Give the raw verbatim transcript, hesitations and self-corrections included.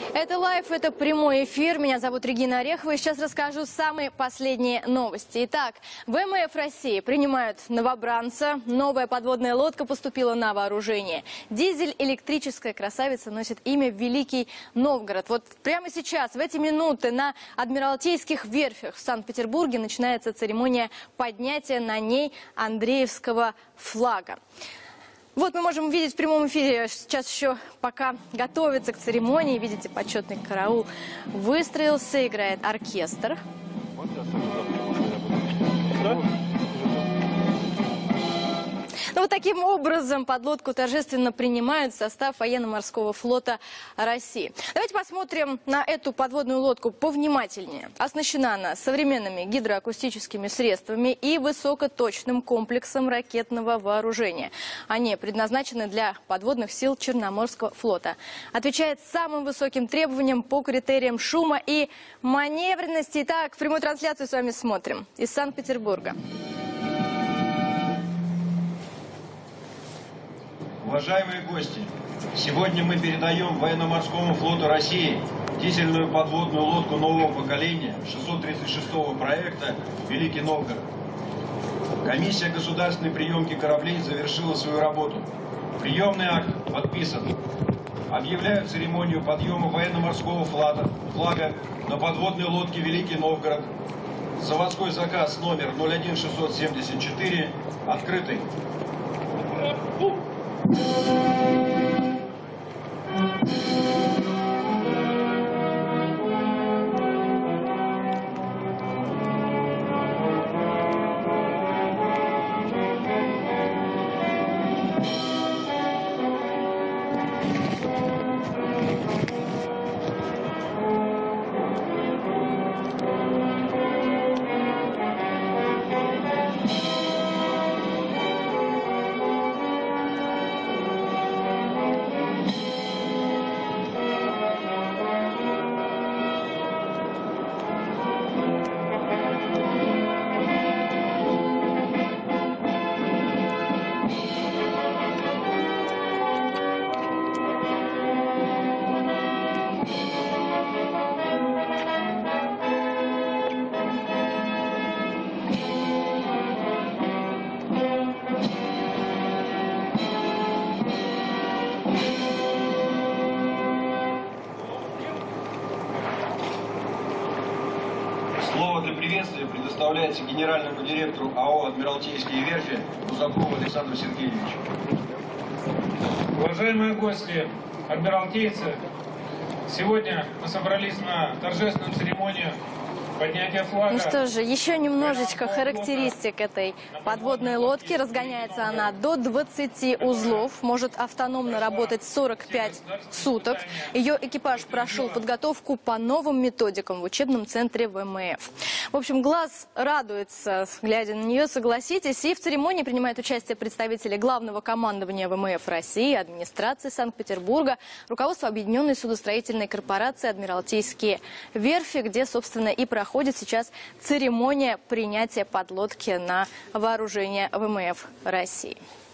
Это лайв, это прямой эфир. Меня зовут Регина Орехова. И сейчас расскажу самые последние новости. Итак, ВМФ России принимают новобранца. Новая подводная лодка поступила на вооружение. Дизель-электрическая красавица носит имя Великий Новгород. Вот прямо сейчас, в эти минуты, на Адмиралтейских верфях в Санкт-Петербурге начинается церемония поднятия на ней Андреевского флага. Вот мы можем видеть в прямом эфире, сейчас еще пока готовится к церемонии, видите, почетный караул выстроился, играет оркестр. Ну, вот таким образом подлодку торжественно принимают в состав военно-морского флота России. Давайте посмотрим на эту подводную лодку повнимательнее. Оснащена она современными гидроакустическими средствами и высокоточным комплексом ракетного вооружения. Они предназначены для подводных сил Черноморского флота. Отвечает самым высоким требованиям по критериям шума и маневренности. Итак, прямую трансляцию с вами смотрим из Санкт-Петербурга. Уважаемые гости, сегодня мы передаем военно-морскому флоту России дизельную подводную лодку нового поколения шестьсот тридцать шестого проекта «Великий Новгород». Комиссия государственной приемки кораблей завершила свою работу. Приемный акт подписан. Объявляю церемонию подъема военно-морского флага на подводной лодке «Великий Новгород». Заводской заказ номер ноль один шестьсот семьдесят четыре открытый. Слово для приветствия предоставляется генеральному директору АО «Адмиралтейские верфи» Узакову Александру Сергеевичу. Уважаемые гости, адмиралтейцы, сегодня мы собрались на торжественную церемонию поднятия флага. Ну что же, еще немножечко характеристик этой подводной лодки. Разгоняется она до двадцати узлов, может автономно работать сорок пять суток. Ее экипаж прошел подготовку по новым методикам в учебном центре ВМФ. В общем, глаз радуется, глядя на нее, согласитесь. И в церемонии принимают участие представители Главного командования ВМФ России, администрации Санкт-Петербурга, руководство Объединенной судостроительной корпорации «Адмиралтейские верфи», где, собственно, и проходит Проходит сейчас церемония принятия подлодки на вооружение ВМФ России.